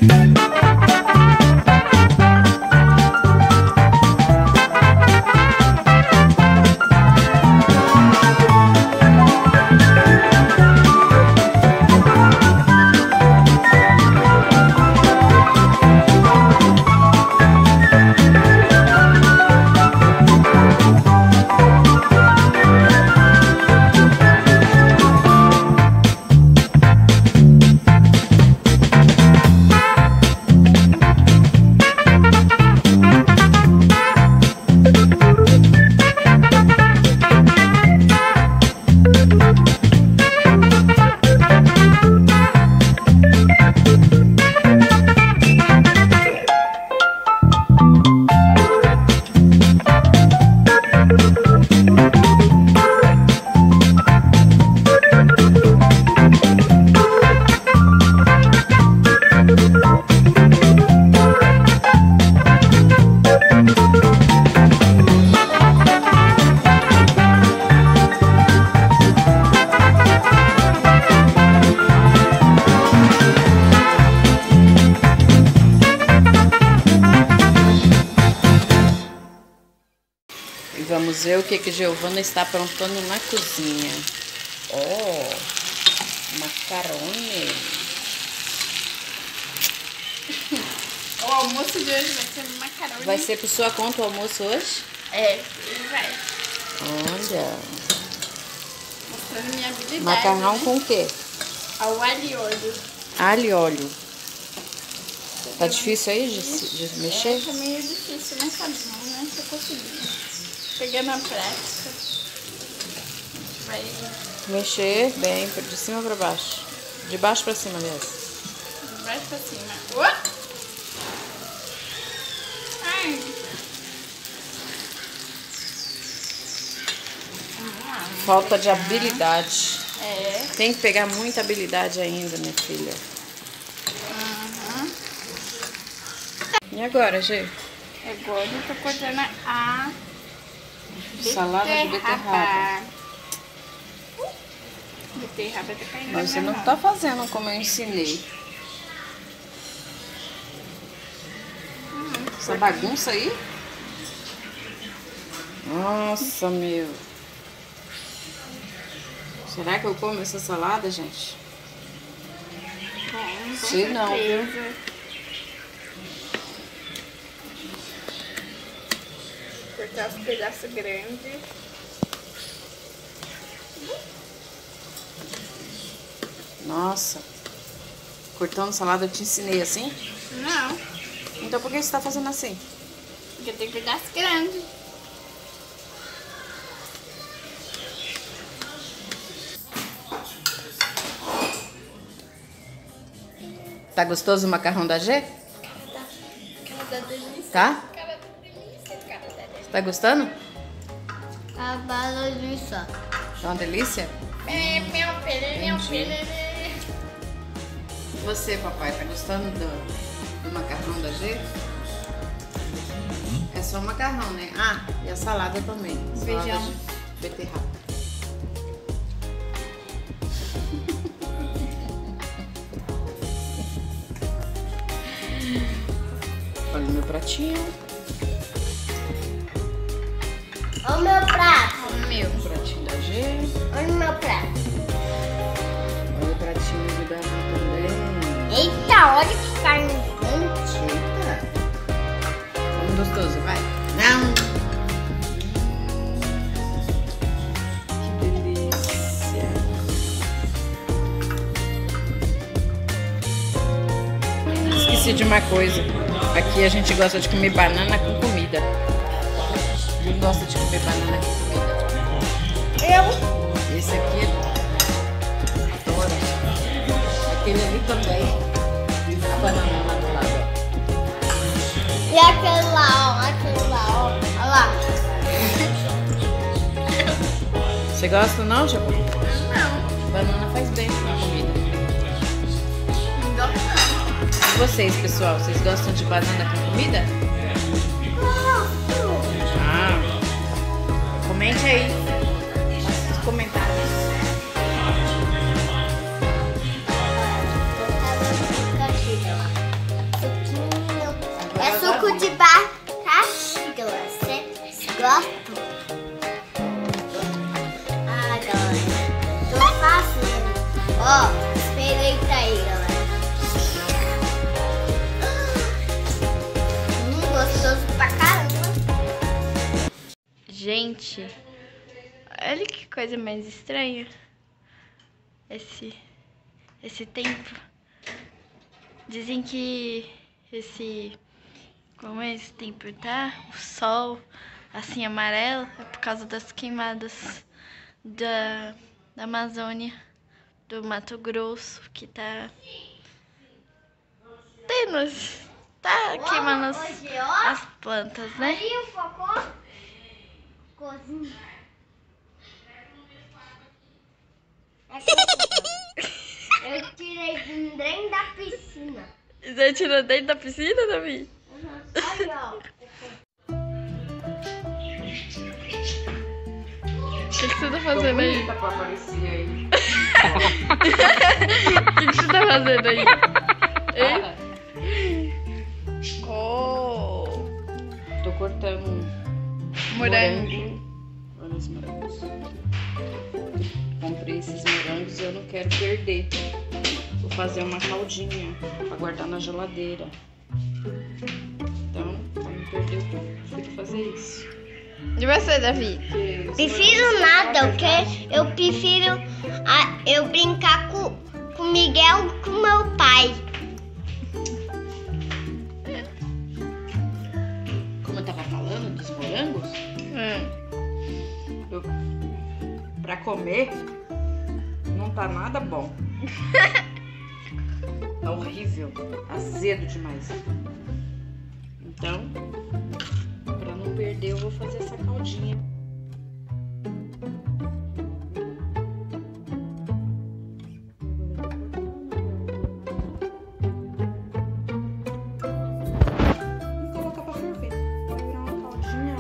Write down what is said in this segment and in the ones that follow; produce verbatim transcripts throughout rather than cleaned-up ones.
Vamos ver o que que Giovana está aprontando na cozinha. Oh, macarone. O almoço de hoje vai ser macarone. Vai ser por sua conta o almoço hoje? É, ele vai. Olha. Mostrando minha habilidade. Macarrão, né? Com o quê? Ao alho e óleo. Alho e óleo. Tá difícil aí de, de mexer? É, tá meio difícil nessa mão, né? Se eu conseguir. Pegando a prática. Vai mexer bem, de cima pra baixo. De baixo pra cima, aliás. De baixo pra cima. Oh! Ai. Falta de habilidade. É. Tem que pegar muita habilidade ainda, minha filha. Uhum. E agora, Gê? Agora eu tô cortando a salada de beterraba. Beterraba tá caindo. Mas você não tá fazendo como eu ensinei. Hum, Essa bagunça aí? Nossa, meu. Será que eu como essa salada, gente? Bom, com sei não, viu? certeza. Cortar os pedaços grandes. Nossa. Cortando salada eu te ensinei assim? Não, Então por que você tá fazendo assim? porque tem pedaços grandes. Tá gostoso o macarrão da G? Tá. Cara da delícia. Tá? Cara da delícia, cara da delícia. Tá gostando? Cara da delícia. Tá uma delícia? É, meu filho, meu Entendi. filho. E você, papai, tá gostando do, do macarrão da G? É só macarrão, né? Ah, e a salada também. Salada Feijão. de beterraba. Olha o meu pratinho. Olha o meu prato. Olha o meu. O pratinho da G. Olha o meu prato. Olha o pratinho do Davi também. Eita, olha que carne quente. Eita. Vamos gostoso, vai. Não. Que delícia. Esqueci de uma coisa. Aqui a gente gosta de comer banana com comida. Quem gosta de comer banana com comida? Eu. Esse aqui adora. Aquele ali também. A banana lá do lado. E aquele lá, ó. Aquele lá, ó. Olha lá. Você gosta não, Jabu? Não. Banana faz bem pra comida. Não gosto não. E vocês, pessoal? Vocês gostam de banana com comida? Ah, comente aí. Faça os comentários. pouco de abacaxi, galera. Vocês gostam? Ah, galera. Tô fazendo. Ó, experimenta aí, galera. Hum, gostoso pra caramba. Gente, olha que coisa mais estranha. Esse, esse tempo. Dizem que esse, como é esse tempo tá, o sol assim amarelo, é por causa das queimadas da, da Amazônia, do Mato Grosso, que tá tendo, tá queimando as, as plantas, né? Aí o cocô. Cozinha. Eu tirei dentro da piscina. Você tirou dentro da piscina, Davi? Uhum. Aí, ó. O que, que você tá fazendo aí? Pra aparecer aí. O que, que você tá fazendo aí? Para. Oh, Tô cortando morango. morango. Olha os morangos. Comprei esses morangos e eu não quero perder. Vou fazer uma caldinha pra guardar na geladeira. Então, pra não perder, eu prefiro fazer isso. E você, Davi? Porque os Prefiro morangos nada, são ok? pesados. Eu prefiro a, eu brincar com, com o Miguel e com meu pai. Como eu tava falando dos morangos, Hum. eu, pra comer, não tá nada bom. Tá horrível, azedo demais. Então, pra não perder, eu vou fazer essa caldinha. E colocar pra ferver. Vai virar uma caldinha,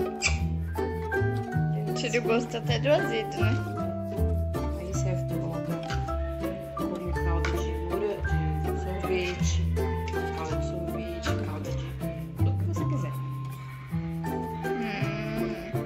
ó. Tira o gosto até do azedo, né? Aí serve pra colocar como calda de mura, de sorvete, calda de sorvete, calda de tudo que você quiser. Hum.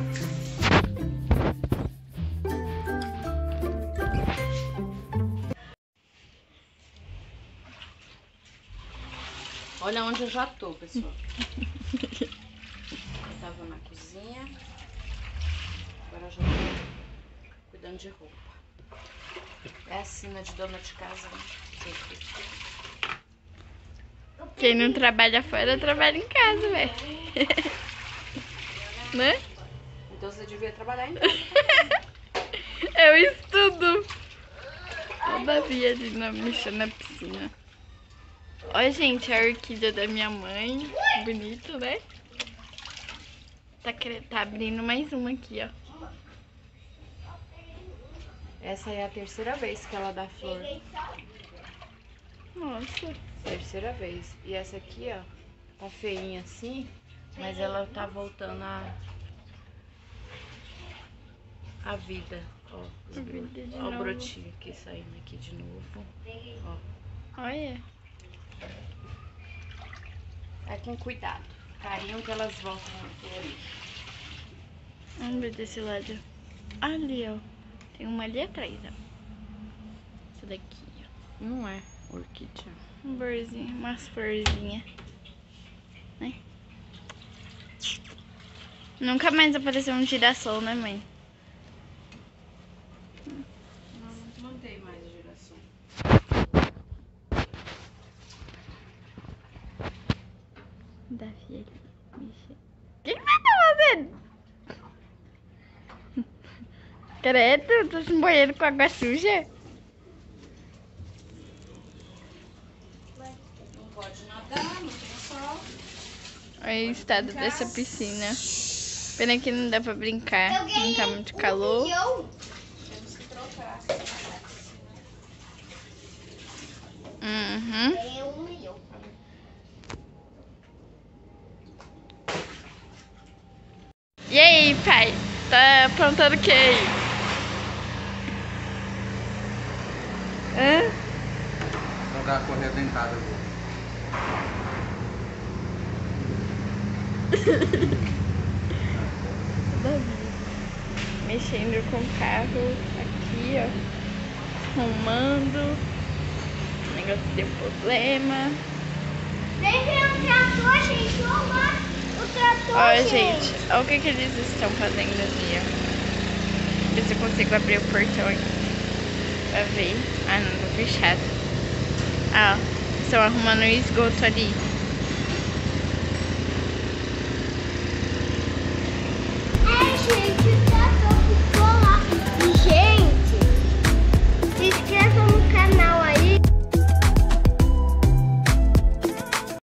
Olha onde eu já tô, pessoal. Eu tava na cozinha, agora já tô cuidando de roupa. É a sina de dona de casa, né? Quem não trabalha fora, trabalha em casa, velho. Né? Então você devia trabalhar em casa. Eu estudo. O Davi ali na, mexendo na piscina. Olha, gente, a orquídea da minha mãe. Bonito, né? Tá, cre- tá abrindo mais uma aqui, ó. Essa é a terceira vez que ela dá flor. Nossa. Terceira vez. E essa aqui, ó, tá feinha assim, mas ela tá voltando a a vida. Ó, os A bro- vida de ó o novo. brotinho aqui saindo aqui de novo. Ó, Olha. é com cuidado, carinho que elas voltam a florir. Vamos ver desse lado. Ali, ó. Tem uma ali atrás, ó. Essa daqui, ó. Não é orquídea. Um florzinho, umas florzinhas. Né? Nunca mais apareceu um girassol, né, mãe? Não, não tem mais girassol. Davi ali, mexe. O que que você tá fazendo? Credo, tô se banhando com água suja. Não pode nadar, não tem sol. Olha o estado dessa piscina. Pena que não dá pra brincar, não tá muito calor. Temos que trocar. Uhum. Ganhei um milhão. E aí, pai? Tá aprontando o que aí? Hã? Vou dar a correr dentada. Mexendo com o carro aqui, ó. Arrumando. O negócio deu problema. Vem ver o trator, gente. Olha o trator, Ó, gente. gente, olha o que, que eles estão fazendo ali, ó. Ver se eu consigo abrir o portão aqui. Pra ver. Ah, não, tá fechado. Ah, ó. Estão arrumando o esgoto ali.